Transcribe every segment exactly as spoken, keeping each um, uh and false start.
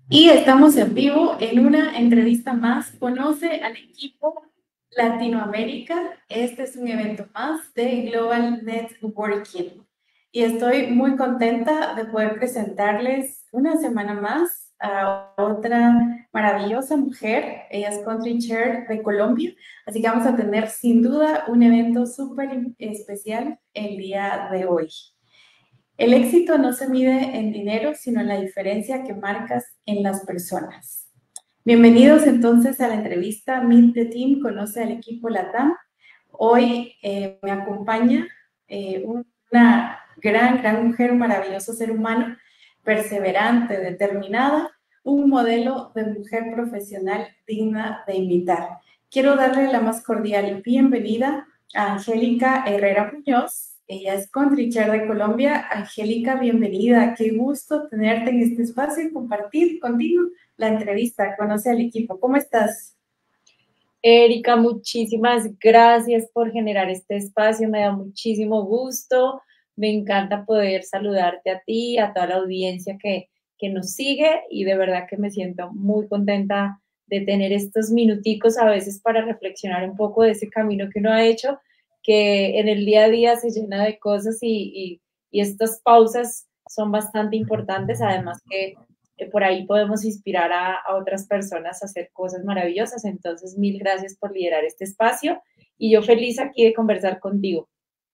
Y estamos en vivo en una entrevista más. Conoce al equipo Latinoamérica. Este es un evento más de Global Networking. Y estoy muy contenta de poder presentarles una semana más a otra maravillosa mujer. Ella es Country Chair de Colombia. Así que vamos a tener sin duda un evento súper especial el día de hoy. El éxito no se mide en dinero, sino en la diferencia que marcas en las personas. Bienvenidos entonces a la entrevista Meet the Team, conoce al equipo LATAM. Hoy eh, me acompaña eh, una gran, gran mujer, un maravilloso ser humano, perseverante, determinada, un modelo de mujer profesional digna de imitar. Quiero darle la más cordial bienvenida a Angélica Herrera Muñoz. Ella es country chair de Colombia. Angélica, bienvenida. Qué gusto tenerte en este espacio y compartir contigo la entrevista. Conoce al equipo. ¿Cómo estás? Erika, muchísimas gracias por generar este espacio, me da muchísimo gusto, me encanta poder saludarte a ti, a toda la audiencia que, que nos sigue y de verdad que me siento muy contenta de tener estos minuticos a veces para reflexionar un poco de ese camino que uno ha hecho, que en el día a día se llena de cosas y, y, y estas pausas son bastante importantes, además que eh, por ahí podemos inspirar a, a otras personas a hacer cosas maravillosas. Entonces, mil gracias por liderar este espacio y yo feliz aquí de conversar contigo.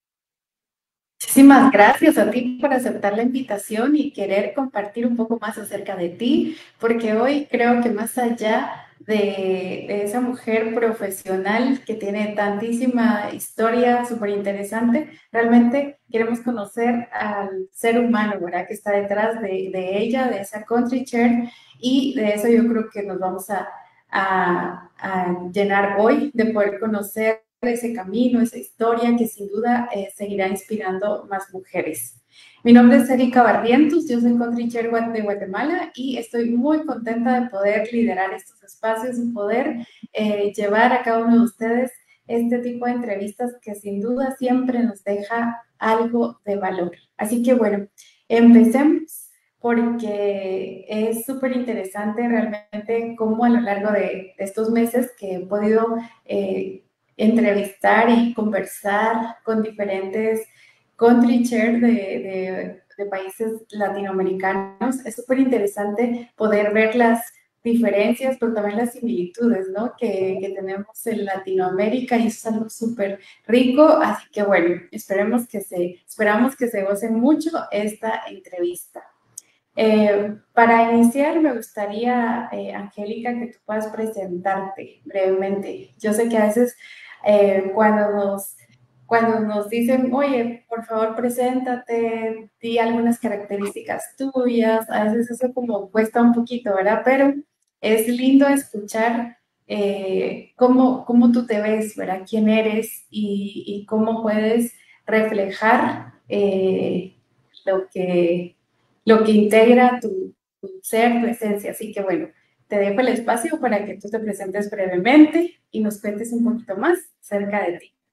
Muchísimas gracias a ti por aceptar la invitación y querer compartir un poco más acerca de ti, porque hoy creo que más allá de, de esa mujer profesional que tiene tantísima historia súper interesante, realmente queremos conocer al ser humano, ¿verdad? Que está detrás de, de ella, de esa country chair, y de eso yo creo que nos vamos a, a, a llenar hoy, de poder conocer ese camino, esa historia que sin duda eh, seguirá inspirando más mujeres. Mi nombre es Erika Barrientos, yo soy country chair de Guatemala y estoy muy contenta de poder liderar estos espacios y poder eh, llevar a cada uno de ustedes este tipo de entrevistas que sin duda siempre nos deja algo de valor. Así que bueno, empecemos porque es súper interesante realmente cómo a lo largo de, de, estos meses que he podido eh, entrevistar y conversar con diferentes country chair de, de, de países latinoamericanos. Es súper interesante poder ver las diferencias, pero también las similitudes, ¿no? Que, que tenemos en Latinoamérica y eso es algo súper rico. Así que bueno, esperemos que se, esperamos que se gocen mucho esta entrevista. Eh, para iniciar, me gustaría, eh, Angélica, que tú puedas presentarte brevemente. Yo sé que a veces eh, cuando, nos, cuando nos dicen, oye, por favor, preséntate, di algunas características tuyas, a veces eso como cuesta un poquito, ¿verdad? Pero es lindo escuchar eh, cómo, cómo tú te ves, ¿verdad? Quién eres y, y cómo puedes reflejar eh, lo que lo que integra tu, tu ser, tu esencia. Así que bueno, te dejo el espacio para que tú te presentes brevemente y nos cuentes un poquito más acerca de ti.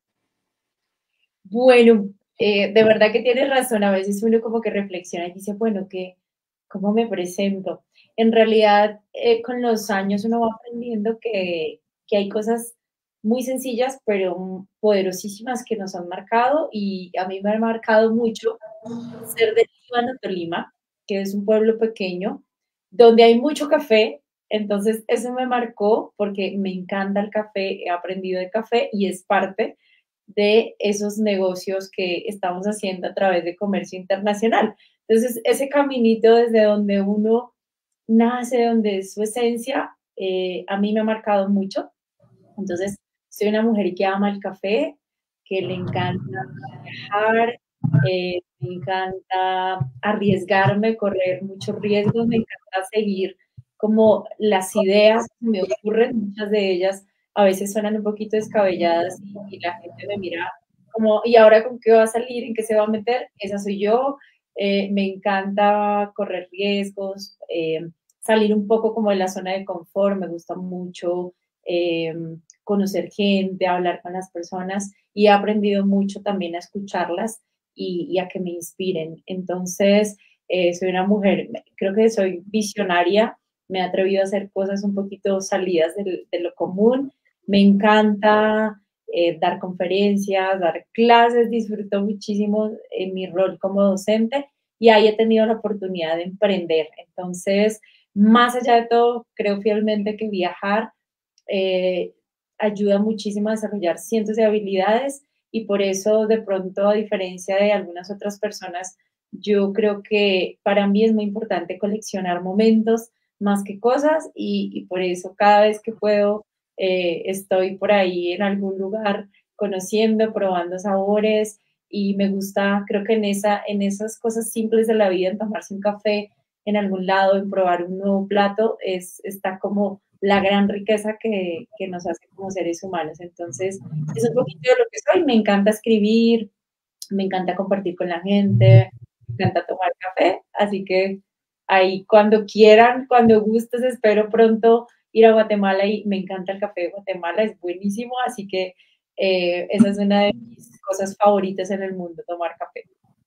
Bueno, eh, de verdad que tienes razón, a veces uno como que reflexiona y dice, bueno, ¿qué, ¿cómo me presento? En realidad, eh, con los años uno va aprendiendo que, que hay cosas muy sencillas, pero poderosísimas que nos han marcado y a mí me ha marcado mucho ser de Líbano, Tolima, que es un pueblo pequeño, donde hay mucho café. Entonces, eso me marcó porque me encanta el café, he aprendido de café y es parte de esos negocios que estamos haciendo a través de comercio internacional. Entonces, ese caminito desde donde uno nace, donde es su esencia, eh, a mí me ha marcado mucho. Entonces, soy una mujer que ama el café, que le encanta viajar, eh, me encanta arriesgarme, correr muchos riesgos, me encanta seguir como las ideas que me ocurren, muchas de ellas a veces suenan un poquito descabelladas y, y la gente me mira como, ¿y ahora con qué va a salir? ¿En qué se va a meter? Esa soy yo. Eh, me encanta correr riesgos, eh, salir un poco como de la zona de confort, me gusta mucho eh, conocer gente, hablar con las personas y he aprendido mucho también a escucharlas y, y a que me inspiren. Entonces, eh, soy una mujer, creo que soy visionaria, me he atrevido a hacer cosas un poquito salidas de, de lo común. Me encanta eh, dar conferencias, dar clases, disfruto muchísimo en mi rol como docente y ahí he tenido la oportunidad de emprender. Entonces, más allá de todo, creo fielmente que viajar eh, ayuda muchísimo a desarrollar cientos de habilidades y por eso de pronto, a diferencia de algunas otras personas, yo creo que para mí es muy importante coleccionar momentos más que cosas y, y por eso cada vez que puedo eh, estoy por ahí en algún lugar conociendo, probando sabores y me gusta, creo que en, esa, en esas cosas simples de la vida, en tomarse un café en algún lado, en probar un nuevo plato, es, está como la gran riqueza que, que nos hace como seres humanos. Entonces, es un poquito de lo que soy. Me encanta escribir, me encanta compartir con la gente, me encanta tomar café, así que ahí cuando quieran, cuando gustes, espero pronto ir a Guatemala y me encanta el café de Guatemala, es buenísimo, así que eh, esa es una de mis cosas favoritas en el mundo, tomar café.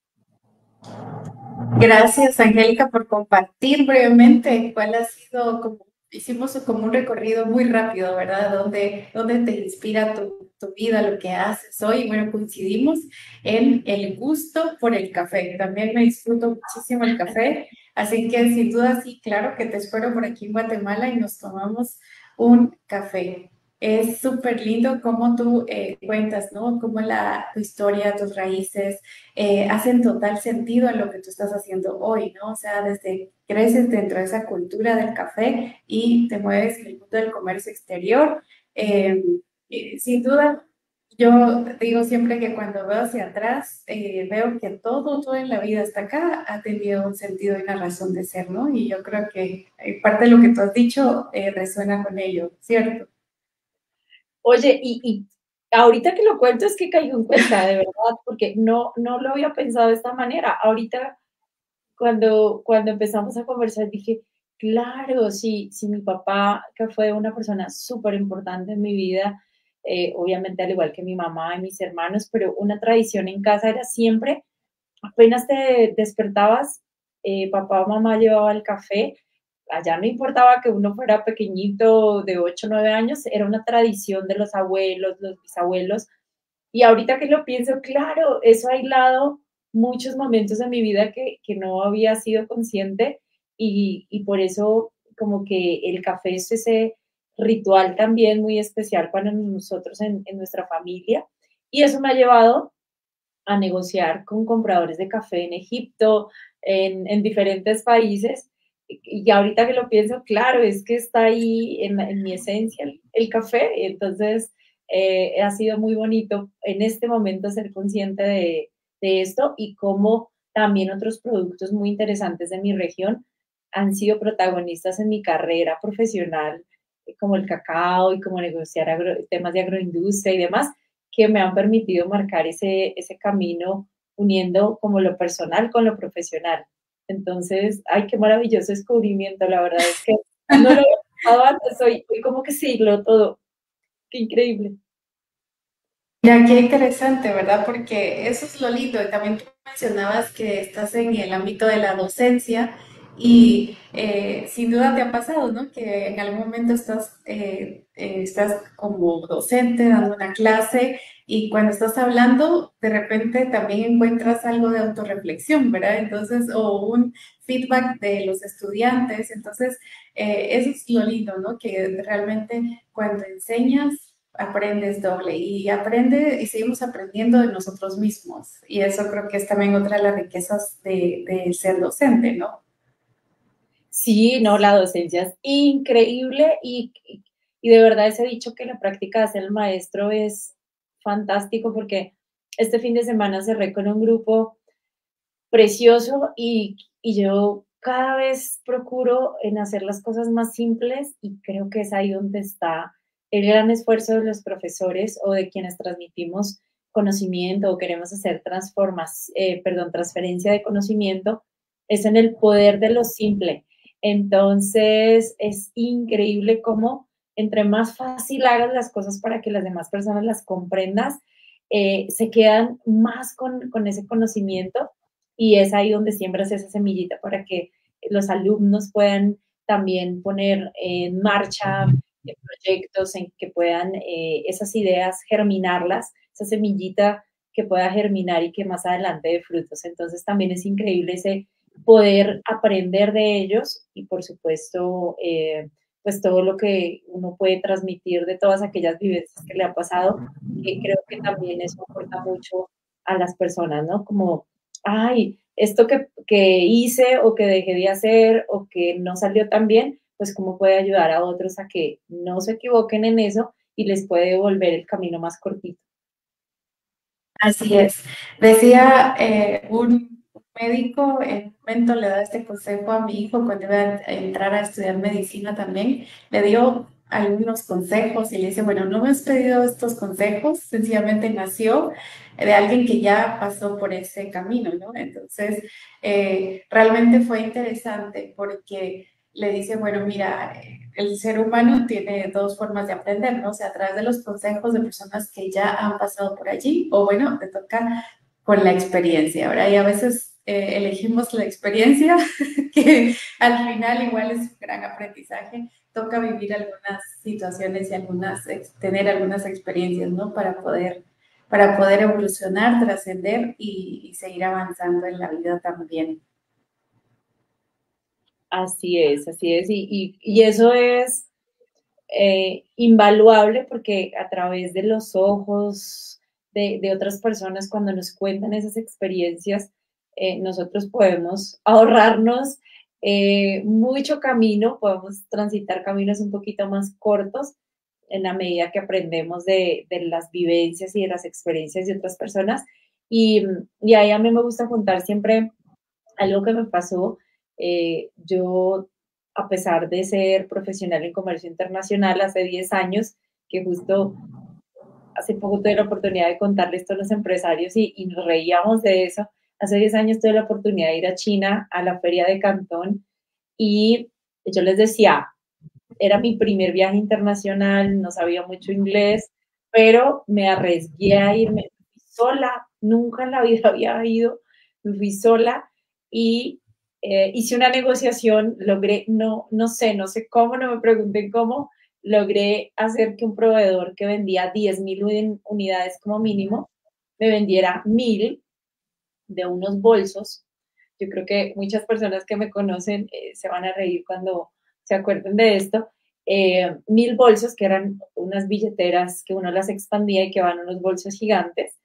Gracias, Angélica, por compartir brevemente cuál ha sido, como hicimos como un recorrido muy rápido, ¿verdad? ¿Dónde, dónde te inspira tu, tu vida, lo que haces hoy? Bueno, coincidimos en el gusto por el café. También me disfruto muchísimo el café, así que sin duda sí, claro que te espero por aquí en Guatemala y nos tomamos un café. Es súper lindo cómo tú eh, cuentas, ¿no? Cómo la, tu historia, tus raíces eh, hacen total sentido en lo que tú estás haciendo hoy, ¿no? O sea, desde creces dentro de esa cultura del café y te mueves en el mundo del comercio exterior. Eh, eh, sin duda, yo digo siempre que cuando veo hacia atrás, eh, veo que todo, todo en la vida hasta acá ha tenido un sentido y una razón de ser, ¿no? Y yo creo que eh, parte de lo que tú has dicho eh, resuena con ello, ¿cierto? Oye, y, y ahorita que lo cuento es que caigo en cuenta, de verdad, porque no, no lo había pensado de esta manera. Ahorita cuando, cuando empezamos a conversar dije, claro, sí, sí, mi papá, que fue una persona súper importante en mi vida, eh, obviamente al igual que mi mamá y mis hermanos, pero una tradición en casa era siempre, apenas te despertabas, eh, papá o mamá llevaba el café, allá no importaba que uno fuera pequeñito de ocho o nueve años, era una tradición de los abuelos, los bisabuelos, y ahorita que lo pienso, claro, eso ha aislado muchos momentos de mi vida que, que no había sido consciente y, y por eso como que el café es ese ritual también muy especial para nosotros en, en nuestra familia y eso me ha llevado a negociar con compradores de café en Egipto, en, en diferentes países. Y, y ahorita que lo pienso, claro, es que está ahí en, en mi esencia el, el café. Entonces, eh, ha sido muy bonito en este momento ser consciente de, de esto y cómo también otros productos muy interesantes de mi región han sido protagonistas en mi carrera profesional, eh, como el cacao y como negociar agro, temas de agroindustria y demás que me han permitido marcar ese, ese camino uniendo como lo personal con lo profesional. Entonces, ay, qué maravilloso descubrimiento, la verdad es que no lo había pensado antes, hoy, hoy como que sí, lo todo, qué increíble. Ya, qué interesante, ¿verdad? Porque eso es lo lindo. Y también tú mencionabas que estás en el ámbito de la docencia y eh, sin duda te ha pasado, ¿no? Que en algún momento estás, eh, eh, estás como docente dando una clase y cuando estás hablando, de repente también encuentras algo de autorreflexión, ¿verdad? Entonces, o un feedback de los estudiantes. Entonces, eh, eso es lo lindo, ¿no? Que realmente cuando enseñas aprendes doble y aprende y seguimos aprendiendo de nosotros mismos. Y eso creo que es también otra de las riquezas de, de ser docente, ¿no? Sí, no, la docencia es increíble y, y de verdad ese dicho que la práctica hace el maestro es fantástico porque este fin de semana cerré con un grupo precioso y, y yo cada vez procuro en hacer las cosas más simples y creo que es ahí donde está el gran esfuerzo de los profesores o de quienes transmitimos conocimiento o queremos hacer transformas, eh, perdón, transferencia de conocimiento, es en el poder de lo simple. Entonces es increíble cómo entre más fácil hagas las cosas para que las demás personas las comprendas, eh, se quedan más con, con ese conocimiento y es ahí donde siembras esa semillita para que los alumnos puedan también poner en marcha eh, proyectos en que puedan eh, esas ideas germinarlas, esa semillita que pueda germinar y que más adelante dé frutos. Entonces también es increíble ese poder aprender de ellos y por supuesto eh, pues todo lo que uno puede transmitir de todas aquellas vivencias que le ha pasado, que creo que también eso aporta mucho a las personas, ¿no? Como, ay, esto que, que hice o que dejé de hacer o que no salió tan bien, pues cómo puede ayudar a otros a que no se equivoquen en eso y les puede volver el camino más cortito. Así es. Decía eh, un médico, en un momento le da este consejo a mi hijo cuando iba a entrar a estudiar medicina también, le dio algunos consejos y le dice, bueno, no me has pedido estos consejos, sencillamente nació de alguien que ya pasó por ese camino, ¿no? Entonces, eh, realmente fue interesante porque le dice, bueno, mira, el ser humano tiene dos formas de aprender, ¿no? O sea, a través de los consejos de personas que ya han pasado por allí, o bueno, te toca con la experiencia, ¿verdad? Y a veces eh, elegimos la experiencia, que al final igual es un gran aprendizaje, toca vivir algunas situaciones y algunas, tener algunas experiencias, ¿no? Para poder, para poder evolucionar, trascender y, y seguir avanzando en la vida también. Así es, así es. Y, y, y eso es eh, invaluable porque a través de los ojos de, de, otras personas, cuando nos cuentan esas experiencias, eh, nosotros podemos ahorrarnos eh, mucho camino, podemos transitar caminos un poquito más cortos en la medida que aprendemos de, de las vivencias y de las experiencias de otras personas. Y, y ahí a mí me gusta contar siempre algo que me pasó. Eh, yo, a pesar de ser profesional en comercio internacional hace diez años, que justo hace poco tuve la oportunidad de contarle esto a los empresarios y, y nos reíamos de eso. Hace diez años tuve la oportunidad de ir a China, a la feria de Cantón, y yo les decía, era mi primer viaje internacional, no sabía mucho inglés, pero me arriesgué a irme sola, nunca en la vida había ido, me fui sola y eh, hice una negociación, logré, no, no sé, no sé cómo, no me pregunten cómo, logré hacer que un proveedor que vendía diez mil unidades como mínimo, me vendiera mil de unos bolsos. Yo creo que muchas personas que me conocen eh, se van a reír cuando se acuerden de esto. Eh, mil bolsos, que eran unas billeteras que uno las expandía y que van unos bolsos gigantes.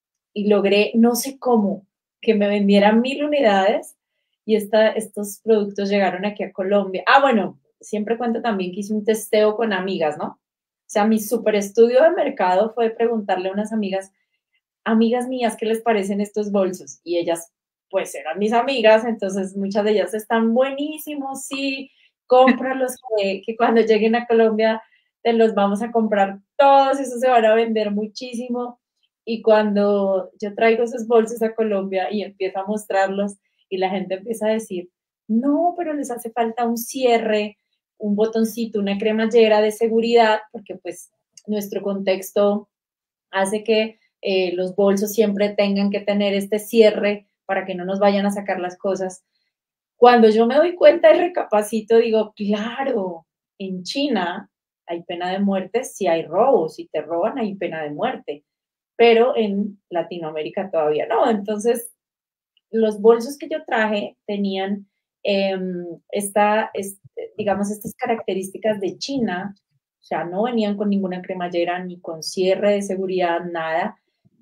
Y logré, no sé cómo, que me vendieran mil unidades y esta, estos productos llegaron aquí a Colombia. Ah, bueno, siempre cuento también que hice un testeo con amigas, ¿no? O sea, mi super estudio de mercado fue preguntarle a unas amigas, amigas mías, ¿qué les parecen estos bolsos? Y ellas, pues eran mis amigas, entonces muchas de ellas están buenísimos, sí, cómpralos, que, que cuando lleguen a Colombia te los vamos a comprar todos, esos se van a vender muchísimo. Y cuando yo traigo esos bolsos a Colombia y empiezo a mostrarlos y la gente empieza a decir, no, pero les hace falta un cierre, un botoncito, una cremallera de seguridad, porque pues nuestro contexto hace que eh, los bolsos siempre tengan que tener este cierre para que no nos vayan a sacar las cosas. Cuando yo me doy cuenta y recapacito, digo, claro, en China hay pena de muerte si hay robos, si te roban hay pena de muerte, pero en Latinoamérica todavía no. Entonces, los bolsos que yo traje tenían eh, esta, este, digamos, estas características de China, o sea, no venían con ninguna cremallera ni con cierre de seguridad, nada,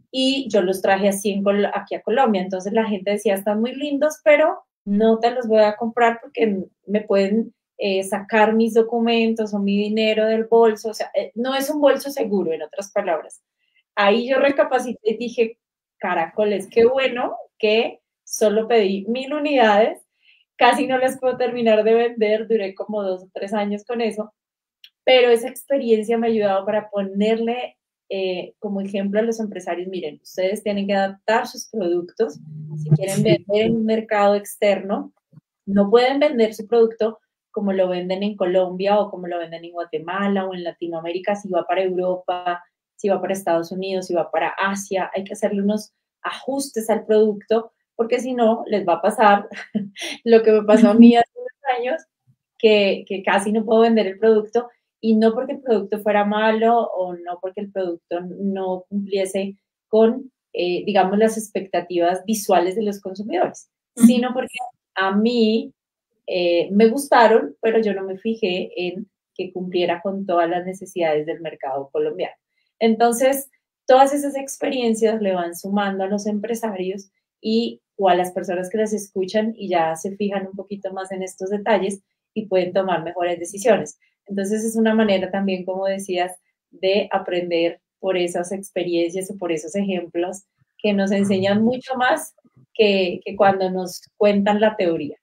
y yo los traje así en aquí a Colombia. Entonces la gente decía, están muy lindos, pero no te los voy a comprar porque me pueden eh, sacar mis documentos o mi dinero del bolso. O sea, eh, no es un bolso seguro, en otras palabras. Ahí yo recapacité y dije, caracoles, qué bueno que solo pedí mil unidades, casi no las puedo terminar de vender, duré como dos o tres años con eso, pero esa experiencia me ha ayudado para ponerle eh, como ejemplo a los empresarios, miren, ustedes tienen que adaptar sus productos, si quieren vender en un mercado externo, no pueden vender su producto como lo venden en Colombia o como lo venden en Guatemala o en Latinoamérica, si va para Europa, si va para Estados Unidos, si va para Asia, hay que hacerle unos ajustes al producto, porque si no, les va a pasar lo que me pasó a mí hace unos años, que, que casi no puedo vender el producto, y no porque el producto fuera malo o no porque el producto no cumpliese con, eh, digamos, las expectativas visuales de los consumidores, Ujú. sino porque a mí eh, me gustaron, pero yo no me fijé en que cumpliera con todas las necesidades del mercado colombiano. Entonces, todas esas experiencias le van sumando a los empresarios y o a las personas que las escuchan y ya se fijan un poquito más en estos detalles y pueden tomar mejores decisiones. Entonces, es una manera también, como decías, de aprender por esas experiencias o por esos ejemplos que nos enseñan mucho más que, que cuando nos cuentan la teoría.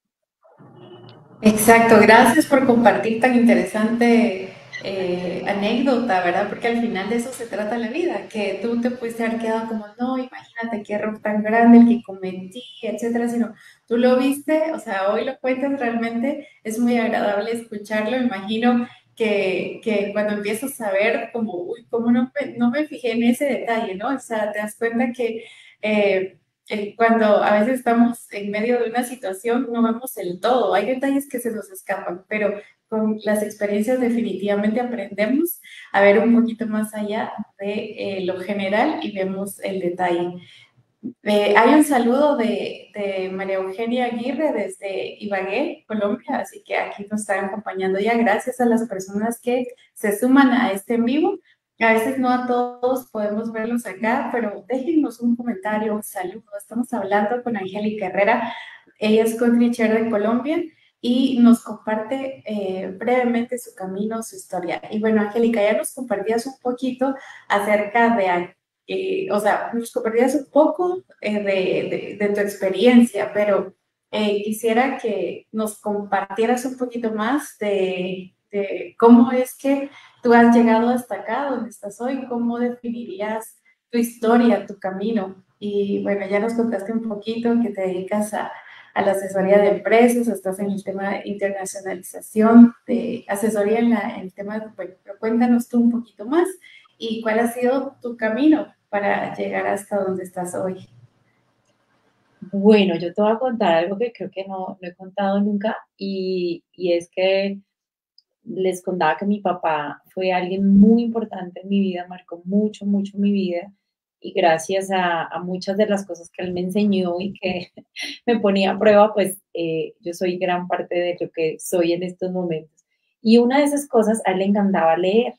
Exacto, gracias por compartir tan interesante eh, anécdota, ¿verdad? Porque al final de eso se trata la vida, que tú te pudiste haber quedado como, no, imagínate qué error tan grande el que cometí, etcétera, sino tú lo viste, o sea, hoy lo cuentas realmente, es muy agradable escucharlo, imagino que, que cuando empiezas a ver como, uy, cómo no, me- no me fijé en ese detalle, ¿no? O sea, te das cuenta que... eh, eh, cuando a veces estamos en medio de una situación, no vemos el todo. Hay detalles que se nos escapan, pero con las experiencias definitivamente aprendemos a ver un poquito más allá de eh, lo general y vemos el detalle. Eh, hay un saludo de, de María Eugenia Aguirre desde Ibagué, Colombia, así que aquí nos están acompañando ya. Gracias a las personas que se suman a este en vivo. A veces no a todos podemos verlos acá, pero déjenos un comentario, un saludo. Estamos hablando con Angélica Herrera, ella es country chair de Colombia y nos comparte eh, brevemente su camino, su historia. Y bueno, Angélica, ya nos compartías un poquito acerca de eh, o sea, nos compartías un poco eh, de, de, de, tu experiencia, pero eh, quisiera que nos compartieras un poquito más de, de, cómo es que tú has llegado hasta acá, donde estás hoy, cómo definirías tu historia, tu camino. Y bueno, ya nos contaste un poquito que te dedicas a, a la asesoría de empresas, estás en el tema de internacionalización, de asesoría en, la, en el tema de, bueno, pero cuéntanos tú un poquito más y cuál ha sido tu camino para llegar hasta donde estás hoy. Bueno, yo te voy a contar algo que creo que no, no he contado nunca y, y es que les contaba que mi papá fue alguien muy importante en mi vida, marcó mucho, mucho mi vida y gracias a, a muchas de las cosas que él me enseñó y que me ponía a prueba, pues eh, yo soy gran parte de lo que soy en estos momentos. Y una de esas cosas, a él le encantaba leer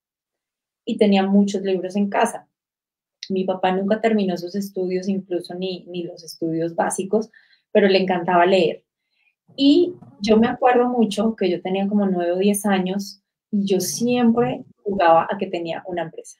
y tenía muchos libros en casa. Mi papá nunca terminó sus estudios, incluso ni, ni los estudios básicos, pero le encantaba leer. Y yo me acuerdo mucho que yo tenía como nueve o diez años y yo siempre jugaba a que tenía una empresa.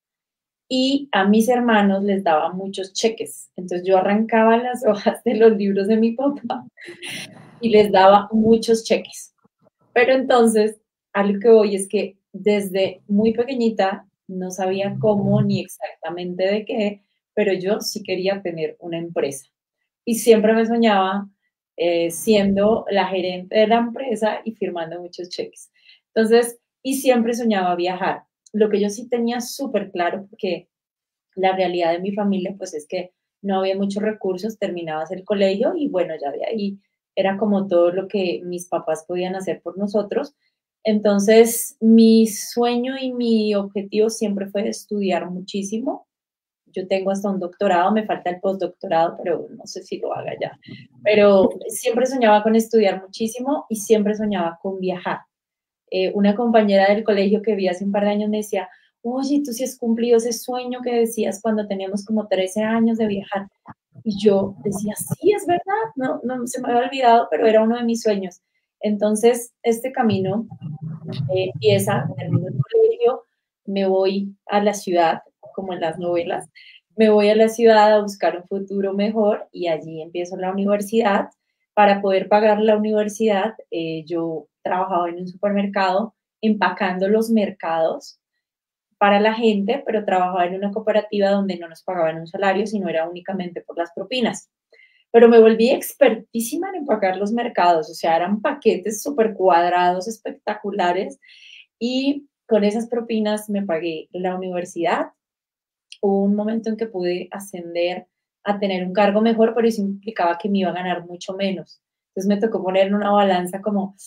Y a mis hermanos les daba muchos cheques. Entonces yo arrancaba las hojas de los libros de mi papá y les daba muchos cheques. Pero entonces, a lo que voy es que desde muy pequeñita no sabía cómo ni exactamente de qué, pero yo sí quería tener una empresa. Y siempre me soñaba eh, siendo la gerente de la empresa y firmando muchos cheques. Entonces, y siempre soñaba viajar. Lo que yo sí tenía súper claro, porque la realidad de mi familia, pues es que no había muchos recursos, terminabas el colegio y bueno, ya de ahí era como todo lo que mis papás podían hacer por nosotros. Entonces, mi sueño y mi objetivo siempre fue estudiar muchísimo. Yo tengo hasta un doctorado, me falta el postdoctorado, pero no sé si lo haga ya. Pero siempre soñaba con estudiar muchísimo y siempre soñaba con viajar. Eh, una compañera del colegio que vi hace un par de años me decía, oye, tú sí has cumplido ese sueño que decías cuando teníamos como trece años de viajar. Y yo decía, sí, es verdad, no, no se me había olvidado, pero era uno de mis sueños. Entonces, este camino eh, empieza, termino el colegio, me voy a la ciudad, como en las novelas, me voy a la ciudad a buscar un futuro mejor y allí empiezo la universidad. Para poder pagar la universidad, eh, yo trabajaba en un supermercado empacando los mercados para la gente, pero trabajaba en una cooperativa donde no nos pagaban un salario, sino era únicamente por las propinas. Pero me volví expertísima en empacar los mercados, o sea, eran paquetes súper cuadrados, espectaculares, y con esas propinas me pagué la universidad. Hubo un momento en que pude ascender a tener un cargo mejor, pero eso implicaba que me iba a ganar mucho menos. Entonces me tocó poner en una balanza como,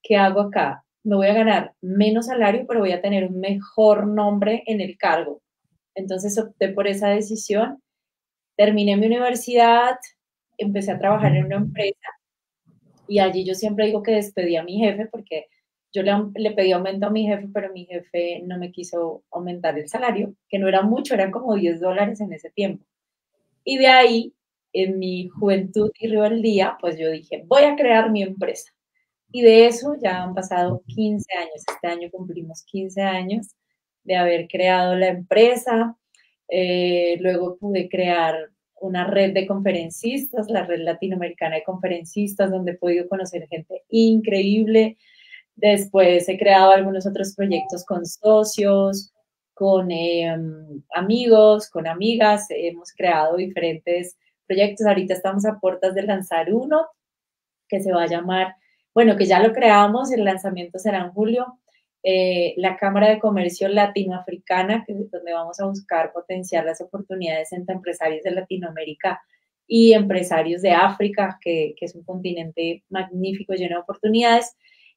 ¿qué hago acá? Me voy a ganar menos salario, pero voy a tener un mejor nombre en el cargo. Entonces opté por esa decisión, terminé mi universidad, empecé a trabajar en una empresa y allí yo siempre digo que despedí a mi jefe porque yo le, le pedí aumento a mi jefe, pero mi jefe no me quiso aumentar el salario, que no era mucho, eran como diez dólares en ese tiempo. Y de ahí, en mi juventud y rebeldía, pues yo dije, voy a crear mi empresa. Y de eso ya han pasado quince años. Este año cumplimos quince años de haber creado la empresa. Eh, luego pude crear una red de conferencistas, la red latinoamericana de conferencistas, donde he podido conocer gente increíble. Después he creado algunos otros proyectos con socios, con eh, amigos, con amigas. Hemos creado diferentes proyectos. Ahorita estamos a puertas de lanzar uno que se va a llamar, bueno, que ya lo creamos, el lanzamiento será en julio, eh, la Cámara de Comercio Latinoafricana, que es donde vamos a buscar potenciar las oportunidades entre empresarios de Latinoamérica y empresarios de África, que, que es un continente magnífico, lleno de oportunidades.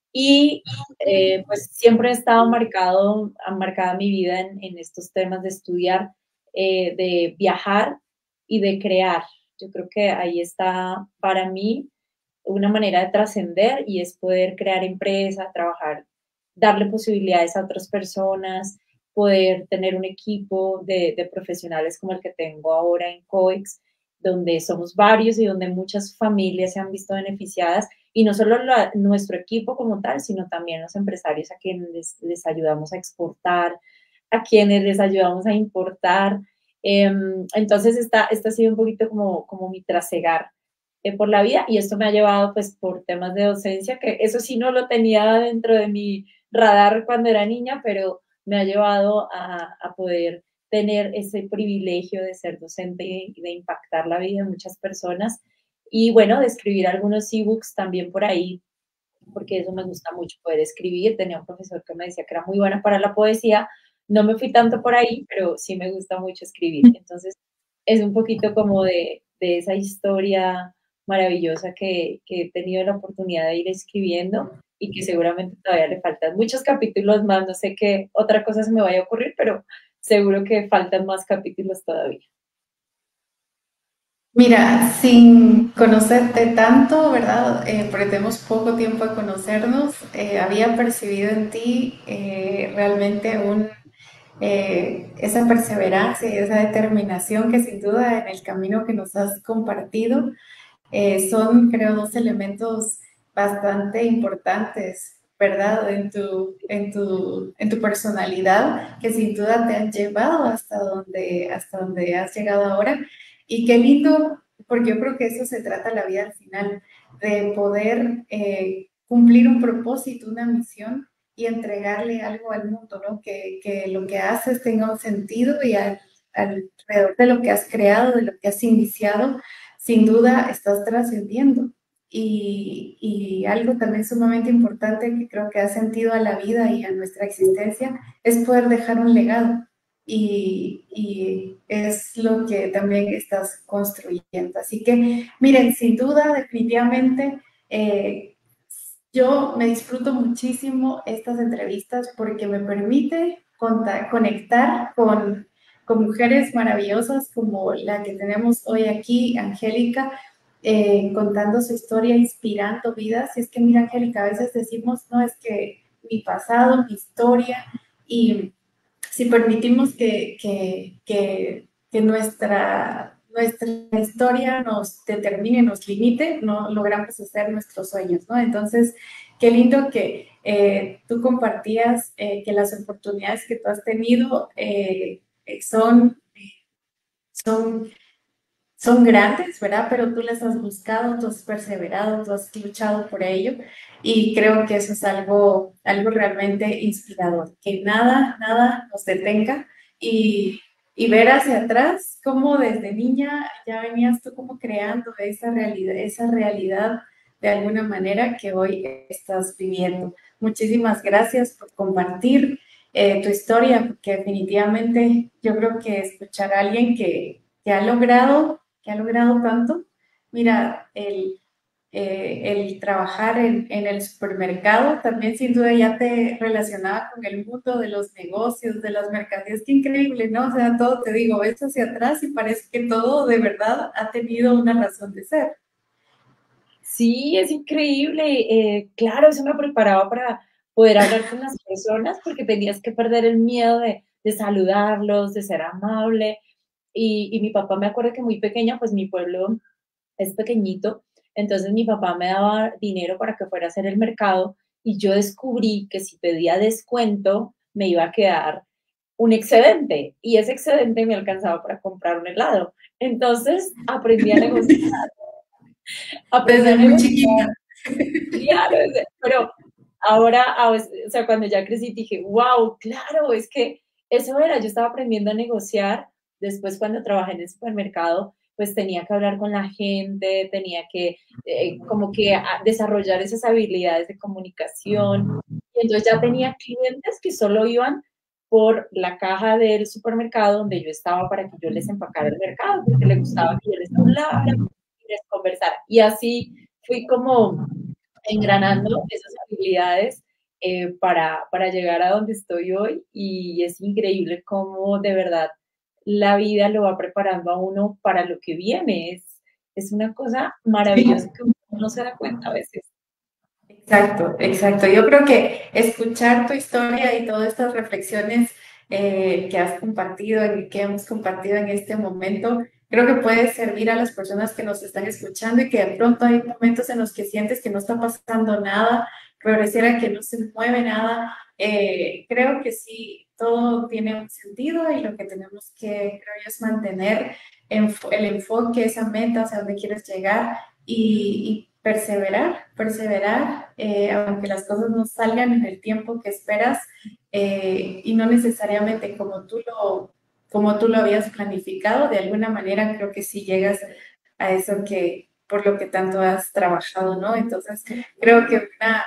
Y eh, pues siempre he estado marcado, marcada mi vida en, en estos temas de estudiar, eh, de viajar y de crear. Yo creo que ahí está para mí una manera de trascender y es poder crear empresa, trabajar, darle posibilidades a otras personas, poder tener un equipo de, de profesionales como el que tengo ahora en COEX, donde somos varios y donde muchas familias se han visto beneficiadas y no solo la, nuestro equipo como tal, sino también los empresarios a quienes les, les ayudamos a exportar, a quienes les ayudamos a importar. Eh, entonces, esta, esta ha sido un poquito como, como mi trasegar eh, por la vida y esto me ha llevado pues por temas de docencia, que eso sí no lo tenía dentro de mi radar cuando era niña, pero me ha llevado a, a poder tener ese privilegio de ser docente y de, de impactar la vida de muchas personas y bueno, de escribir algunos ebooks también por ahí, porque eso me gusta mucho, poder escribir. Tenía un profesor que me decía que era muy buena para la poesía, no me fui tanto por ahí, pero sí me gusta mucho escribir. Entonces, es un poquito como de, de esa historia maravillosa que, que he tenido la oportunidad de ir escribiendo y que seguramente todavía le faltan muchos capítulos más, no sé qué otra cosa se me vaya a ocurrir, pero seguro que faltan más capítulos todavía. Mira, sin conocerte tanto, ¿verdad? Eh, porque tenemos poco tiempo de conocernos, eh, había percibido en ti eh, realmente un, eh, esa perseverancia y esa determinación que sin duda en el camino que nos has compartido eh, son, creo, dos elementos bastante importantes, ¿verdad? En tu, en tu, en tu personalidad, que sin duda te han llevado hasta donde, hasta donde has llegado ahora. Y qué lindo, porque yo creo que eso se trata la vida al final, de poder eh, cumplir un propósito, una misión y entregarle algo al mundo, ¿no? Que, que lo que haces tenga un sentido y al, alrededor de lo que has creado, de lo que has iniciado, sin duda estás trascendiendo. Y, y, algo también sumamente importante que creo que ha sentido a la vida y a nuestra existencia es poder dejar un legado. Y, y es lo que también estás construyendo. Así que, miren, sin duda, definitivamente, eh, yo me disfruto muchísimo estas entrevistas porque me permite conectar con con mujeres maravillosas como la que tenemos hoy aquí, Angélica, eh, contando su historia, inspirando vidas. Y es que, mira, Angélica, a veces decimos, no, es que mi pasado, mi historia, y si permitimos que, que, que, que nuestra, nuestra historia nos determine, nos limite, no logramos hacer nuestros sueños, ¿no? Entonces, qué lindo que eh, tú compartías eh, que las oportunidades que tú has tenido eh, son, son, son grandes, ¿verdad? Pero tú las has buscado, tú has perseverado, tú has luchado por ello y creo que eso es algo, algo realmente inspirador, que nada, nada nos detenga y, y ver hacia atrás cómo desde niña ya venías tú como creando esa realidad, esa realidad de alguna manera que hoy estás viviendo. Muchísimas gracias por compartir eh, tu historia, porque definitivamente yo creo que escuchar a alguien que, que ha logrado, que ha logrado tanto, mira, el, eh, el trabajar en, en el supermercado también sin duda ya te relacionaba con el mundo de los negocios, de las mercancías. Qué increíble, ¿no? O sea, todo te digo, ves hacia atrás y parece que todo de verdad ha tenido una razón de ser. Sí, es increíble. Eh, claro, eso me preparaba para poder hablar con las personas porque tenías que perder el miedo de, de saludarlos, de ser amable. Y, y mi papá me acuerdo que muy pequeña, pues mi pueblo es pequeñito, entonces mi papá me daba dinero para que fuera a hacer el mercado y yo descubrí que si pedía descuento me iba a quedar un excedente y ese excedente me alcanzaba para comprar un helado. Entonces aprendí a negociar, aprendí a Desde muy negociar, chiquita. claro, desde- pero ahora, a veces- o sea, cuando ya crecí dije, wow, claro, es que eso era, yo estaba aprendiendo a negociar, después cuando trabajé en el supermercado, pues tenía que hablar con la gente, tenía que eh, como que a- desarrollar esas habilidades de comunicación, y entonces ya tenía clientes que solo iban por la caja del supermercado donde yo estaba para que yo les empacara el mercado, porque les gustaba que yo les hablara y les conversara. Y así fui como engranando esas habilidades eh, para, para llegar a donde estoy hoy y es increíble cómo de verdad la vida lo va preparando a uno para lo que viene. Es, es una cosa Sí. maravillosa que uno no se da cuenta a veces. Exacto, exacto. Yo creo que escuchar tu historia y todas estas reflexiones eh, que has compartido y que hemos compartido en este momento, creo que puede servir a las personas que nos están escuchando y que de pronto hay momentos en los que sientes que no está pasando nada, que pareciera que no se mueve nada. Eh, creo que sí, todo tiene un sentido y lo que tenemos que, creo yo, es mantener enfo- el enfoque, esa meta, hacia donde quieres llegar y, y perseverar, perseverar, eh, aunque las cosas no salgan en el tiempo que esperas eh, y no necesariamente como tú lo, como tú lo habías planificado, de alguna manera creo que sí llegas a eso que por lo que tanto has trabajado, ¿no? Entonces creo que una,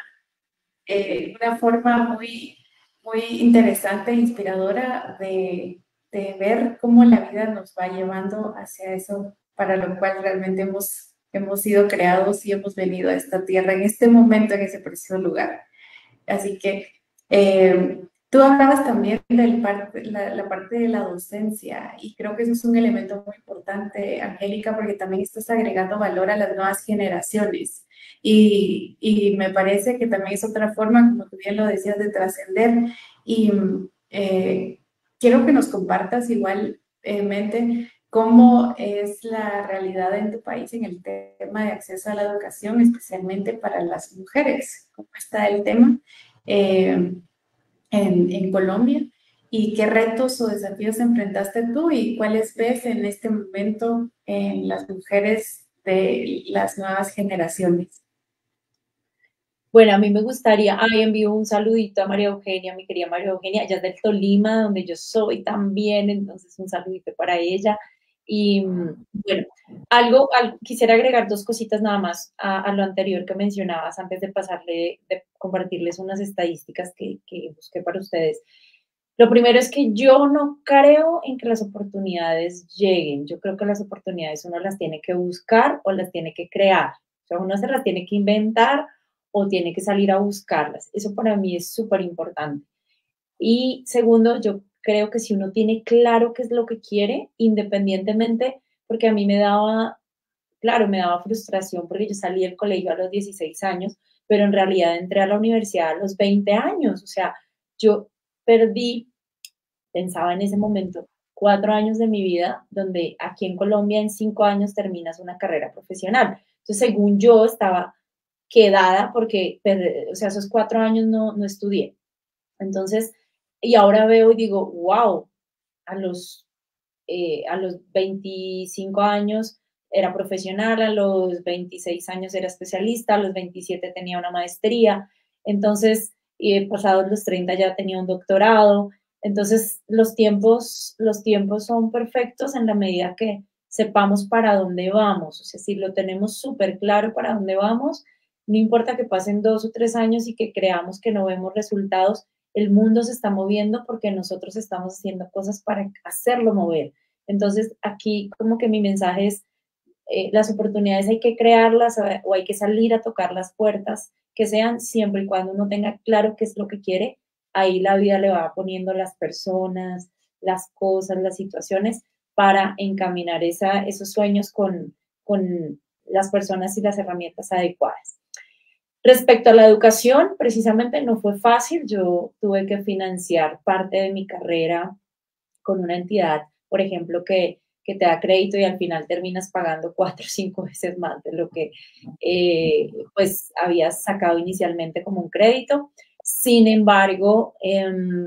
eh, una forma muy, muy interesante e inspiradora de, de ver cómo la vida nos va llevando hacia eso para lo cual realmente hemos, hemos sido creados y hemos venido a esta tierra en este momento, en ese preciso lugar. Así que eh, tú hablabas también de la, la, parte de la docencia y creo que eso es un elemento muy importante, Angélica, porque también estás agregando valor a las nuevas generaciones. Y, y me parece que también es otra forma, como tú bien lo decías, de trascender. Y eh, quiero que nos compartas igualmente cómo es la realidad en tu país en el tema de acceso a la educación, especialmente para las mujeres. ¿Cómo está el tema? eh, en, en Colombia y qué retos o desafíos enfrentaste tú y cuáles ves en este momento en las mujeres de las nuevas generaciones. Bueno, a mí me gustaría, ay, envío un saludito a María Eugenia, mi querida María Eugenia, ella es del Tolima, donde yo soy también, entonces un saludito para ella. Y mm, bueno, algo, al- quisiera agregar dos cositas nada más a, a lo anterior que mencionabas antes de pasarle, de compartirles unas estadísticas que, que busqué para ustedes. Lo primero es que yo no creo en que las oportunidades lleguen. Yo creo que las oportunidades uno las tiene que buscar o las tiene que crear. O sea, uno se las tiene que inventar o tiene que salir a buscarlas. Eso para mí es súper importante. Y segundo, yo creo que si uno tiene claro qué es lo que quiere, independientemente, porque a mí me daba, claro, me daba frustración porque yo salí del colegio a los dieciséis años, pero en realidad entré a la universidad a los veinte años. O sea, yo perdí, pensaba en ese momento, cuatro años de mi vida, donde aquí en Colombia en cinco años terminas una carrera profesional. Entonces, según yo, estaba quedada porque, o sea, esos cuatro años no, no estudié. Entonces, y ahora veo y digo, wow, a los, eh, a los veinticinco años era profesional, a los veintiséis años era especialista, a los veintisiete tenía una maestría, entonces, y pasados los treinta ya tenía un doctorado. Entonces, los tiempos, los tiempos son perfectos en la medida que sepamos para dónde vamos. O sea, si lo tenemos súper claro para dónde vamos, no importa que pasen dos o tres años y que creamos que no vemos resultados, el mundo se está moviendo porque nosotros estamos haciendo cosas para hacerlo mover. Entonces, aquí como que mi mensaje es, eh, las oportunidades hay que crearlas o hay que salir a tocar las puertas que sean, siempre y cuando uno tenga claro qué es lo que quiere, ahí la vida le va poniendo las personas, las cosas, las situaciones para encaminar esa, esos sueños con, con las personas y las herramientas adecuadas. Respecto a la educación, precisamente no fue fácil. Yo tuve que financiar parte de mi carrera con una entidad, por ejemplo, que, que te da crédito y al final terminas pagando cuatro o cinco veces más de lo que eh, pues habías sacado inicialmente como un crédito. Sin embargo, eh,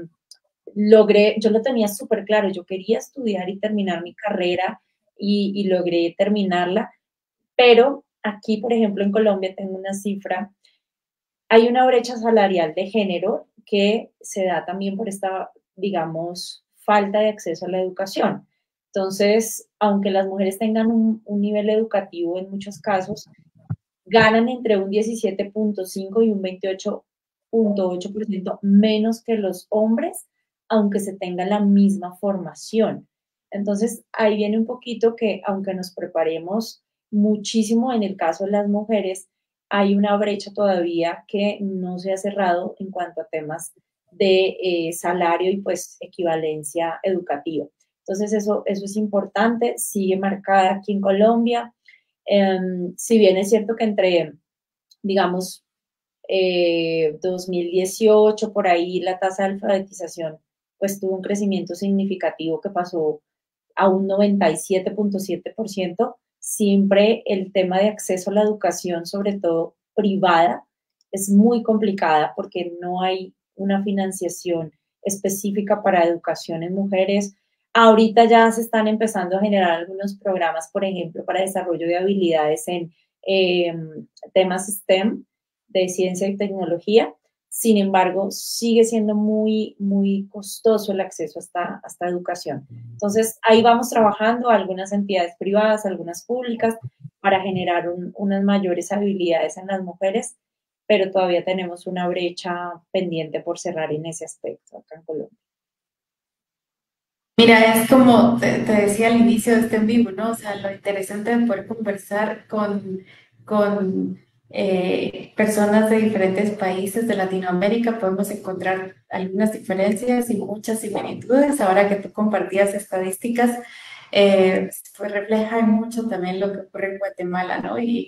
logré, yo lo tenía súper claro, yo quería estudiar y terminar mi carrera y, y logré terminarla, pero aquí, por ejemplo, en Colombia tengo una cifra, hay una brecha salarial de género que se da también por esta, digamos, falta de acceso a la educación. Entonces, aunque las mujeres tengan un, un nivel educativo en muchos casos, ganan entre un diecisiete punto cinco y un veintiocho punto ocho por ciento menos que los hombres, aunque se tenga la misma formación. Entonces, ahí viene un poquito que, aunque nos preparemos muchísimo en el caso de las mujeres, hay una brecha todavía que no se ha cerrado en cuanto a temas de eh, salario y pues equivalencia educativa. Entonces, eso, eso es importante, sigue marcada aquí en Colombia. Eh, si bien es cierto que entre, digamos, eh, dos mil dieciocho, por ahí la tasa de alfabetización pues tuvo un crecimiento significativo que pasó a un noventa y siete punto siete por ciento, siempre el tema de acceso a la educación, sobre todo privada, es muy complicada porque no hay una financiación específica para educación en mujeres. Ahorita ya se están empezando a generar algunos programas, por ejemplo, para desarrollo de habilidades en eh, temas STEM, de ciencia y tecnología. Sin embargo, sigue siendo muy, muy costoso el acceso a esta, a esta educación. Entonces, ahí vamos trabajando, algunas entidades privadas, algunas públicas, para generar un, unas mayores habilidades en las mujeres, pero todavía tenemos una brecha pendiente por cerrar en ese aspecto acá en Colombia. Mira, es como te, te decía al inicio de este en vivo, ¿no? O sea, lo interesante de poder conversar con, con eh, personas de diferentes países de Latinoamérica, podemos encontrar algunas diferencias y muchas similitudes. Ahora que tú compartías estadísticas, eh, pues refleja mucho también lo que ocurre en Guatemala, ¿no? Y,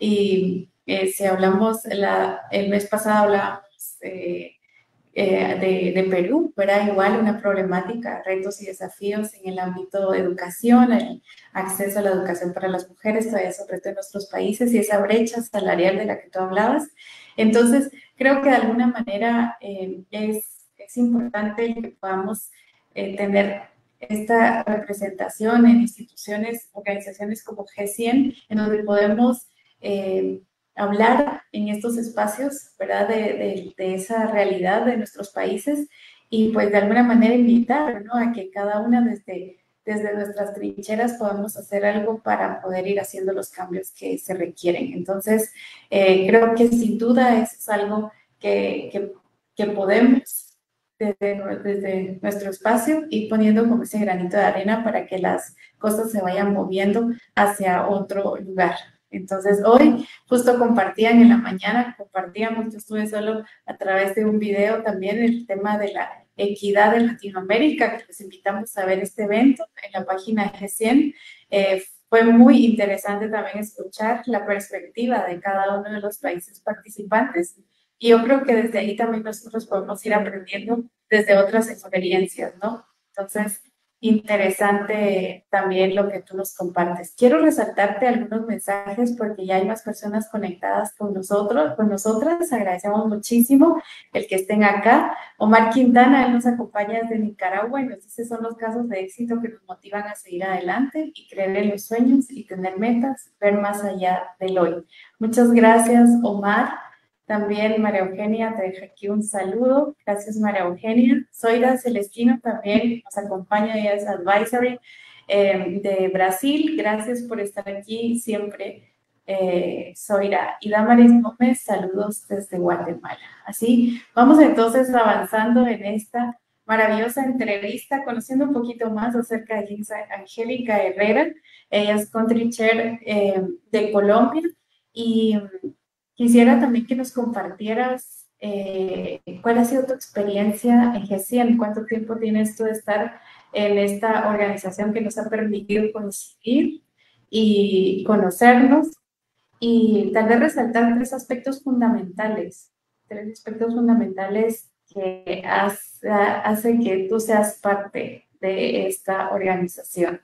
y eh, si hablamos, la, el mes pasado hablábamos... Eh, eh, de, de Perú, era igual una problemática, retos y desafíos en el ámbito de educación, el acceso a la educación para las mujeres, todavía es un reto en nuestros países y esa brecha salarial de la que tú hablabas. Entonces, creo que de alguna manera eh, es, es importante que podamos eh, tener esta representación en instituciones, organizaciones como G cien, en donde podemos eh, hablar en estos espacios, ¿verdad? De, de, de, esa realidad de nuestros países y pues de alguna manera invitar, ¿no? A que cada una desde, desde nuestras trincheras podamos hacer algo para poder ir haciendo los cambios que se requieren. Entonces, eh, creo que sin duda eso es algo que, que, que podemos desde, desde nuestro espacio ir poniendo como ese granito de arena para que las cosas se vayan moviendo hacia otro lugar. Entonces, hoy justo compartían en la mañana, compartíamos, yo estuve solo a través de un video también el tema de la equidad en Latinoamérica, que les invitamos a ver este evento en la página G cien. Eh, fue muy interesante también escuchar la perspectiva de cada uno de los países participantes y yo creo que desde ahí también nosotros podemos ir aprendiendo desde otras experiencias, ¿no? Entonces, interesante también lo que tú nos compartes. Quiero resaltarte algunos mensajes porque ya hay más personas conectadas con nosotros, con nosotras. Agradecemos muchísimo el que estén acá. Omar Quintana, él nos acompaña desde Nicaragua y nos dice son los casos de éxito que nos motivan a seguir adelante y creer en los sueños y tener metas, ver más allá del hoy. Muchas gracias, Omar. También María Eugenia te deja aquí un saludo. Gracias, María Eugenia. Zoida Celestino también nos acompaña, ella es Advisory eh, de Brasil. Gracias por estar aquí siempre, eh, Zoida. Y Damaris Gómez, saludos desde Guatemala. Así, vamos entonces avanzando en esta maravillosa entrevista, conociendo un poquito más acerca de quién es Angélica Herrera. Ella es country chair eh, de Colombia y quisiera también que nos compartieras eh, cuál ha sido tu experiencia en G C I E N, cuánto tiempo tienes tú de estar en esta organización que nos ha permitido coincidir y conocernos y tal vez resaltar tres aspectos fundamentales, tres aspectos fundamentales que has, hacen que tú seas parte de esta organización.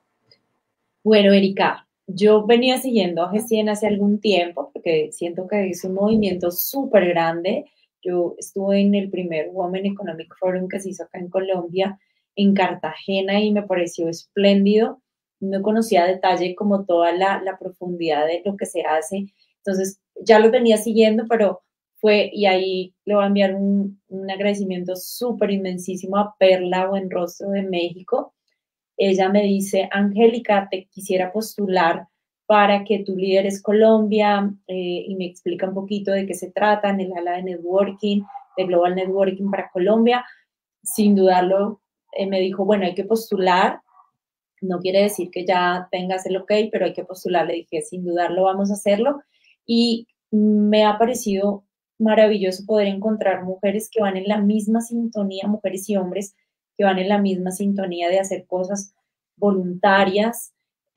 Bueno, Erika, yo venía siguiendo a G C I E N hace algún tiempo porque siento que es un movimiento súper grande. Yo estuve en el primer Women Economic Forum que se hizo acá en Colombia, en Cartagena, y me pareció espléndido. No conocía a detalle como toda la, la profundidad de lo que se hace. Entonces, ya lo venía siguiendo, pero fue, y ahí le voy a enviar un, un agradecimiento súper inmensísimo a Perla Buenrostro de México. Ella me dice: Angélica, te quisiera postular para que tú lideres Colombia, eh, y me explica un poquito de qué se trata en el ala de networking, de Global Networking para Colombia. Sin dudarlo, eh, me dijo, bueno, hay que postular, no quiere decir que ya tengas el ok, pero hay que postular. Le dije, sin dudarlo, vamos a hacerlo. Y me ha parecido maravilloso poder encontrar mujeres que van en la misma sintonía, mujeres y hombres que van en la misma sintonía de hacer cosas voluntarias,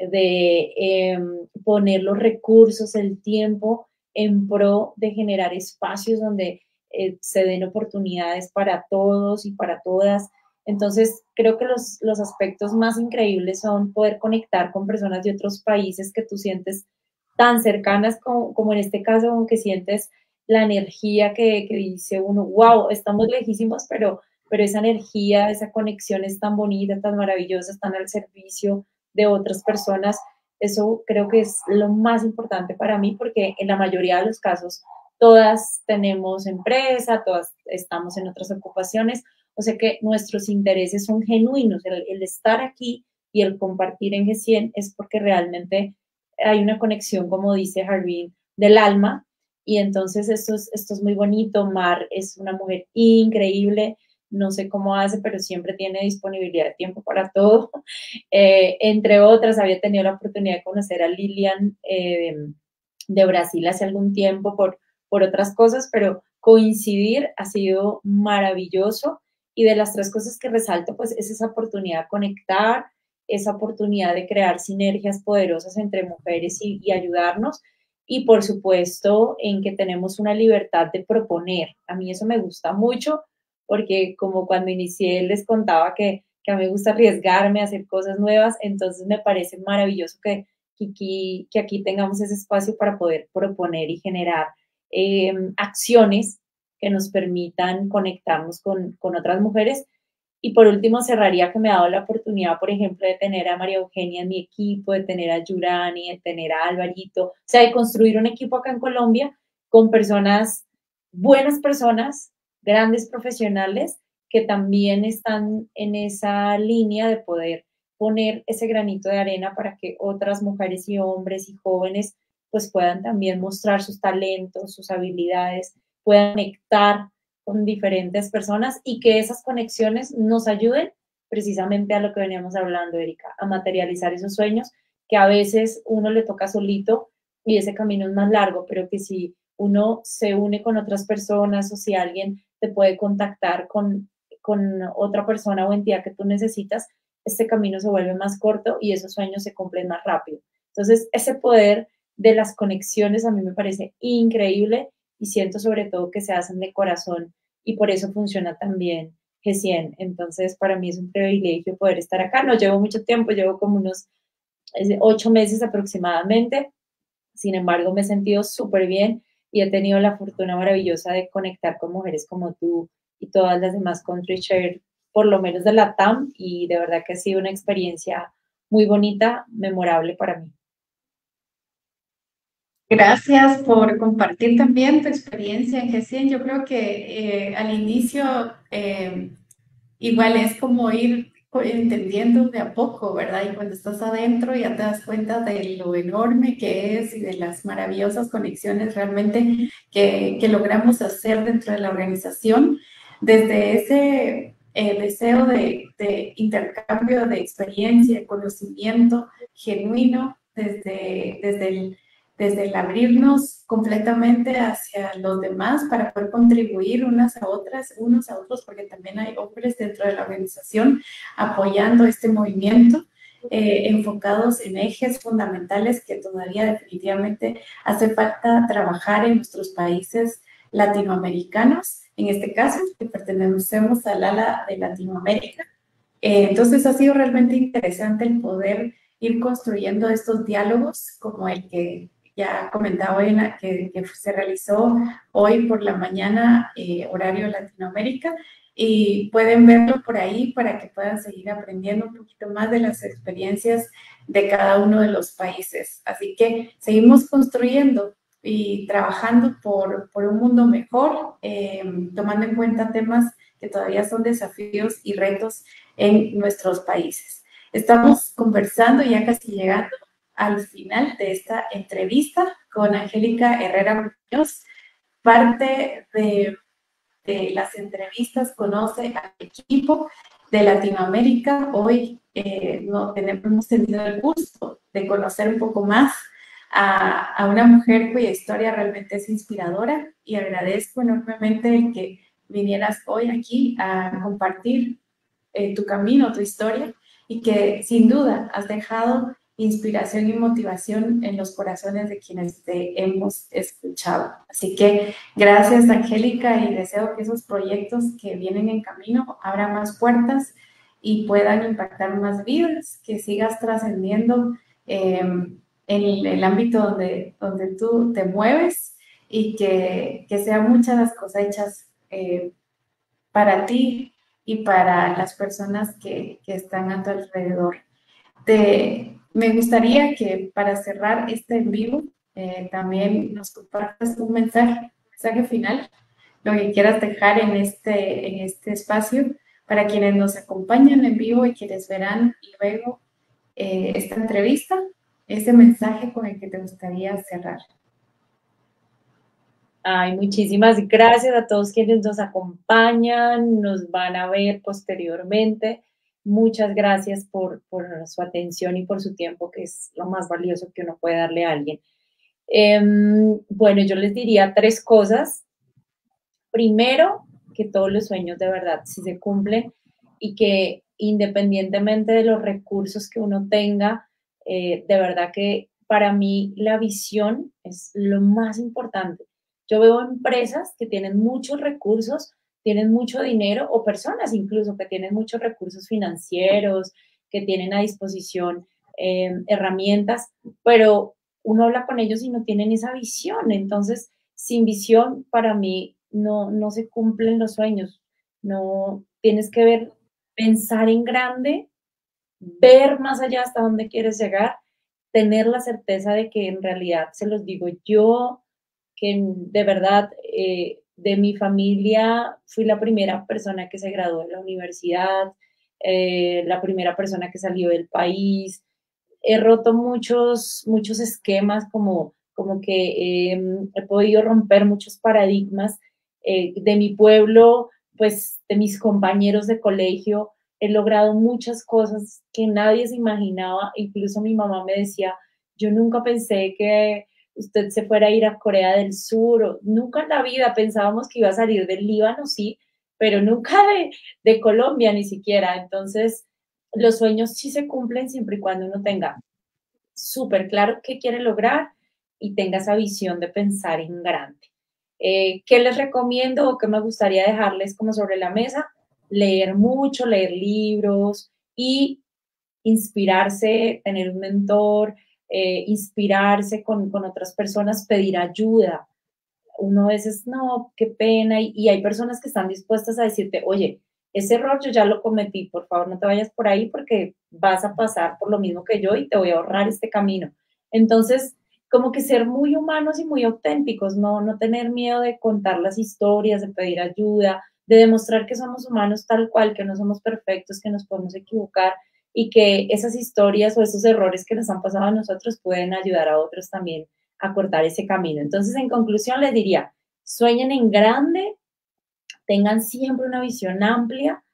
de eh, poner los recursos, el tiempo en pro de generar espacios donde eh, se den oportunidades para todos y para todas. Entonces, creo que los, los aspectos más increíbles son poder conectar con personas de otros países que tú sientes tan cercanas como, como en este caso, aunque sientes la energía que, que dice uno, wow, estamos lejísimos, pero, pero esa energía, esa conexión es tan bonita, tan maravillosa, están al servicio de otras personas. Eso creo que es lo más importante para mí, porque en la mayoría de los casos todas tenemos empresa, todas estamos en otras ocupaciones, o sea que nuestros intereses son genuinos. El, el estar aquí y el compartir en G C I E N es porque realmente hay una conexión, como dice Harvey, del alma, y entonces esto es, esto es muy bonito. Mar es una mujer increíble, no sé cómo hace, pero siempre tiene disponibilidad de tiempo para todo. Eh, entre otras, había tenido la oportunidad de conocer a Lilian eh, de Brasil hace algún tiempo por, por otras cosas, pero coincidir ha sido maravilloso. Y de las tres cosas que resalto, pues es esa oportunidad de conectar, esa oportunidad de crear sinergias poderosas entre mujeres y, y ayudarnos. Y por supuesto, en que tenemos una libertad de proponer. A mí eso me gusta mucho, porque como cuando inicié les contaba que, que a mí me gusta arriesgarme a hacer cosas nuevas, entonces me parece maravilloso que, que, aquí, que aquí tengamos ese espacio para poder proponer y generar eh, acciones que nos permitan conectarnos con, con otras mujeres. Y por último, cerraría que me ha dado la oportunidad, por ejemplo, de tener a María Eugenia en mi equipo, de tener a Yurani, de tener a Alvarito, o sea, de construir un equipo acá en Colombia con personas, buenas personas, grandes profesionales, que también están en esa línea de poder poner ese granito de arena para que otras mujeres y hombres y jóvenes pues puedan también mostrar sus talentos, sus habilidades, puedan conectar con diferentes personas, y que esas conexiones nos ayuden precisamente a lo que veníamos hablando, Erika, a materializar esos sueños que a veces uno le toca solito y ese camino es más largo, pero que si uno se une con otras personas, o si alguien te puede contactar con, con otra persona o entidad que tú necesitas, este camino se vuelve más corto y esos sueños se cumplen más rápido. Entonces, ese poder de las conexiones a mí me parece increíble, y siento sobre todo que se hacen de corazón, y por eso funciona también G C I E N. Entonces, para mí es un privilegio poder estar acá. No llevo mucho tiempo, llevo como unos ocho meses aproximadamente. Sin embargo, me he sentido súper bien y he tenido la fortuna maravillosa de conectar con mujeres como tú y todas las demás country share, por lo menos de la T A M, y de verdad que ha sido una experiencia muy bonita, memorable para mí. Gracias por compartir también tu experiencia en G C I E N. Yo creo que eh, al inicio eh, igual es como ir entendiendo de a poco, ¿verdad? Y cuando estás adentro ya te das cuenta de lo enorme que es y de las maravillosas conexiones realmente que, que logramos hacer dentro de la organización. Desde ese eh, deseo de, de intercambio de experiencia, conocimiento genuino desde, desde el, desde el abrirnos completamente hacia los demás para poder contribuir unas a otras, unos a otros, porque también hay hombres dentro de la organización apoyando este movimiento, eh, enfocados en ejes fundamentales que todavía definitivamente hace falta trabajar en nuestros países latinoamericanos, en este caso, que pertenecemos al ala de Latinoamérica. Eh, entonces ha sido realmente interesante el poder ir construyendo estos diálogos como el que ya comentaba hoy, que, que se realizó hoy por la mañana, eh, horario Latinoamérica, y pueden verlo por ahí para que puedan seguir aprendiendo un poquito más de las experiencias de cada uno de los países. Así que seguimos construyendo y trabajando por, por un mundo mejor, eh, tomando en cuenta temas que todavía son desafíos y retos en nuestros países. Estamos conversando, ya casi llegando al final de esta entrevista con Angélica Herrera Muñoz, parte de, de las entrevistas Conoce al Equipo de Latinoamérica. Hoy eh, no tenemos, hemos tenido el gusto de conocer un poco más a, a una mujer cuya historia realmente es inspiradora, y agradezco enormemente el que vinieras hoy aquí a compartir eh, tu camino, tu historia, y que sin duda has dejado inspiración y motivación en los corazones de quienes te hemos escuchado. Así que gracias, Angélica, y deseo que esos proyectos que vienen en camino abran más puertas y puedan impactar más vidas, que sigas trascendiendo eh, en el ámbito donde, donde tú te mueves, y que, que sean muchas las cosechas eh, para ti y para las personas que, que están a tu alrededor. Te, me gustaría que para cerrar este en vivo eh, también nos compartas un mensaje, un mensaje final, lo que quieras dejar en este, en este espacio para quienes nos acompañan en vivo y quienes verán luego eh, esta entrevista, ese mensaje con el que te gustaría cerrar. Ay, muchísimas gracias a todos quienes nos acompañan, nos van a ver posteriormente. Muchas gracias por, por su atención y por su tiempo, que es lo más valioso que uno puede darle a alguien. Eh, bueno, yo les diría tres cosas. Primero, que todos los sueños de verdad sí se cumplen, y que independientemente de los recursos que uno tenga, eh, de verdad que para mí la visión es lo más importante. Yo veo empresas que tienen muchos recursos, tienen mucho dinero, o personas incluso que tienen muchos recursos financieros, que tienen a disposición eh, herramientas, pero uno habla con ellos y no tienen esa visión. Entonces, sin visión, para mí no, no se cumplen los sueños. No tienes que ver, pensar en grande, ver más allá hasta dónde quieres llegar, tener la certeza de que en realidad, se los digo yo, que de verdad eh, de mi familia fui la primera persona que se graduó de la universidad, eh, la primera persona que salió del país. He roto muchos, muchos esquemas, como, como que eh, he podido romper muchos paradigmas eh, de mi pueblo, pues de mis compañeros de colegio. He logrado muchas cosas que nadie se imaginaba. Incluso mi mamá me decía, yo nunca pensé que usted se fuera a ir a Corea del Sur, o, nunca en la vida pensábamos que iba a salir del Líbano, sí, pero nunca de, de Colombia ni siquiera. Entonces, los sueños sí se cumplen siempre y cuando uno tenga súper claro qué quiere lograr y tenga esa visión de pensar en grande. Eh, ¿Qué les recomiendo o qué me gustaría dejarles como sobre la mesa? Leer mucho, leer libros y inspirarse, tener un mentor, eh, inspirarse con, con otras personas, pedir ayuda. Uno a veces, no, qué pena, y, y hay personas que están dispuestas a decirte, oye, ese error yo ya lo cometí, por favor no te vayas por ahí porque vas a pasar por lo mismo que yo y te voy a ahorrar este camino. Entonces, como que ser muy humanos y muy auténticos, no, no tener miedo de contar las historias, de pedir ayuda, de demostrar que somos humanos tal cual, que no somos perfectos, que nos podemos equivocar, y que esas historias o esos errores que nos han pasado a nosotros pueden ayudar a otros también a cortar ese camino. Entonces, en conclusión, les diría, sueñen en grande, tengan siempre una visión amplia,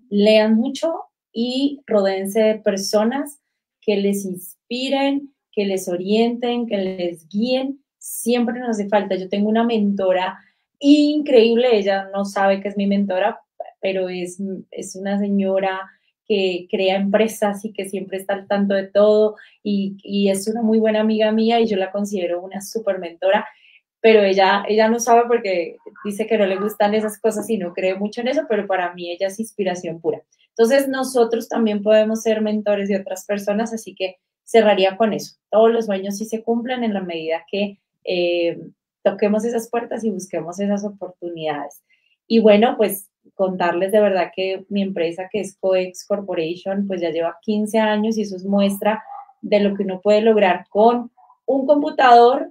lean mucho y rodéense de personas que les inspiren, que les orienten, que les guíen. Siempre nos hace falta. Yo tengo una mentora increíble, ella no sabe que es mi mentora, pero es, es una señora que crea empresas y que siempre está al tanto de todo y, y es una muy buena amiga mía y yo la considero una súper mentora, pero ella, ella no sabe porque dice que no le gustan esas cosas y no cree mucho en eso, pero para mí ella es inspiración pura. Entonces nosotros también podemos ser mentores de otras personas, así que cerraría con eso. Todos los sueños sí se cumplen en la medida que eh, toquemos esas puertas y busquemos esas oportunidades. Y bueno, pues contarles de verdad que mi empresa, que es Coex Corporation, pues ya lleva quince años y eso es muestra de lo que uno puede lograr con un computador,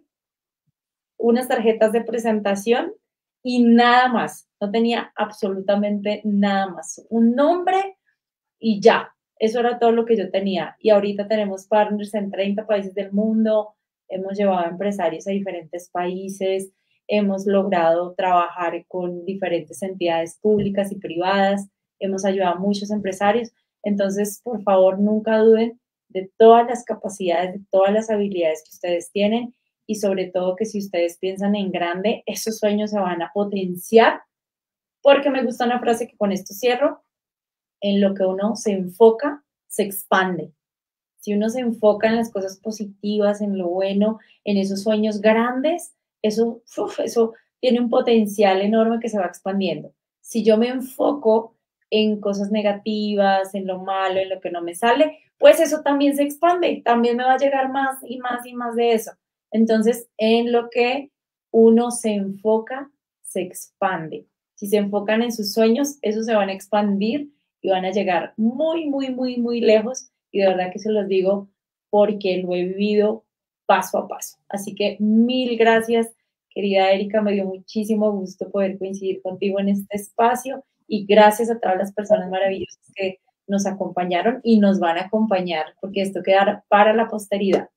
unas tarjetas de presentación y nada más. No tenía absolutamente nada más. Un nombre y ya. Eso era todo lo que yo tenía. Y ahorita tenemos partners en treinta países del mundo. Hemos llevado a empresarios a diferentes países. Hemos logrado trabajar con diferentes entidades públicas y privadas. Hemos ayudado a muchos empresarios. Entonces, por favor, nunca duden de todas las capacidades, de todas las habilidades que ustedes tienen y sobre todo que si ustedes piensan en grande, esos sueños se van a potenciar, porque me gusta una frase que con esto cierro: en lo que uno se enfoca, se expande. Si uno se enfoca en las cosas positivas, en lo bueno, en esos sueños grandes, eso, uf, eso tiene un potencial enorme que se va expandiendo. Si yo me enfoco en cosas negativas, en lo malo, en lo que no me sale, pues eso también se expande, también me va a llegar más y más y más de eso. Entonces, en lo que uno se enfoca, se expande. Si se enfocan en sus sueños, esos se van a expandir y van a llegar muy, muy, muy, muy lejos. Y de verdad que se los digo porque lo he vivido paso a paso. Así que mil gracias, querida Erika. Me dio muchísimo gusto poder coincidir contigo en este espacio y gracias a todas las personas maravillosas que nos acompañaron y nos van a acompañar porque esto quedará para la posteridad.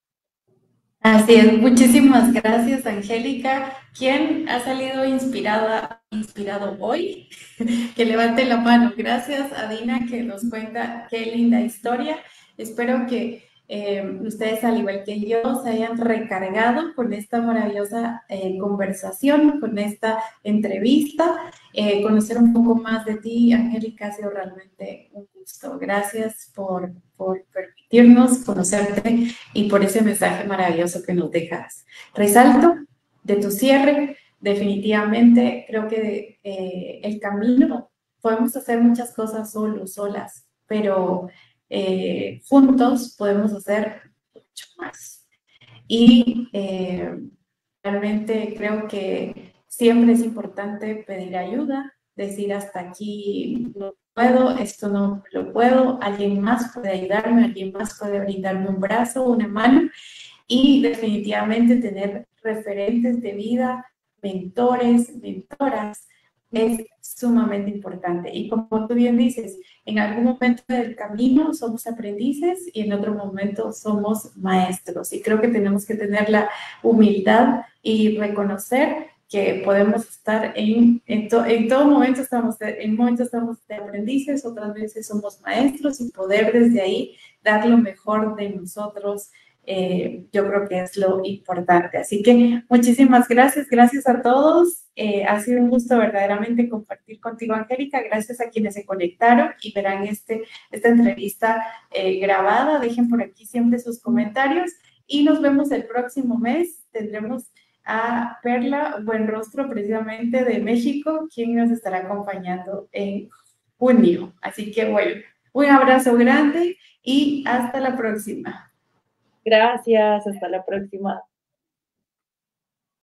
Así es, muchísimas gracias, Angélica. ¿Quién ha salido inspirada, inspirado hoy? Que levante la mano. Gracias a Dina que nos cuenta qué linda historia. Espero que eh, ustedes, al igual que yo, se hayan recargado con esta maravillosa eh, conversación, con esta entrevista. Eh, conocer un poco más de ti, Angélica, ha sido realmente un gusto. Gracias por, por permitirnos conocerte y por ese mensaje maravilloso que nos dejas. Resalto de tu cierre, definitivamente creo que eh, el camino, podemos hacer muchas cosas solos, solas, pero eh, juntos podemos hacer mucho más. Y eh, realmente creo que siempre es importante pedir ayuda, decir hasta aquí no puedo, esto no lo puedo, alguien más puede ayudarme, alguien más puede brindarme un brazo, una mano y definitivamente tener referentes de vida, mentores, mentoras, es sumamente importante. Y como tú bien dices, en algún momento del camino somos aprendices y en otro momento somos maestros. Y creo que tenemos que tener la humildad y reconocer que podemos estar en, en, to, en todo momento estamos, de, en momentos estamos de aprendices, otras veces somos maestros y poder desde ahí dar lo mejor de nosotros. Eh, yo creo que es lo importante. Así que muchísimas gracias, gracias a todos. Eh, ha sido un gusto verdaderamente compartir contigo, Angélica. Gracias a quienes se conectaron y verán este, esta entrevista eh, grabada. Dejen por aquí siempre sus comentarios y nos vemos el próximo mes. Tendremos a Perla Buenrostro, precisamente de México, quien nos estará acompañando en junio. Así que bueno, un abrazo grande y hasta la próxima. Gracias, hasta la próxima.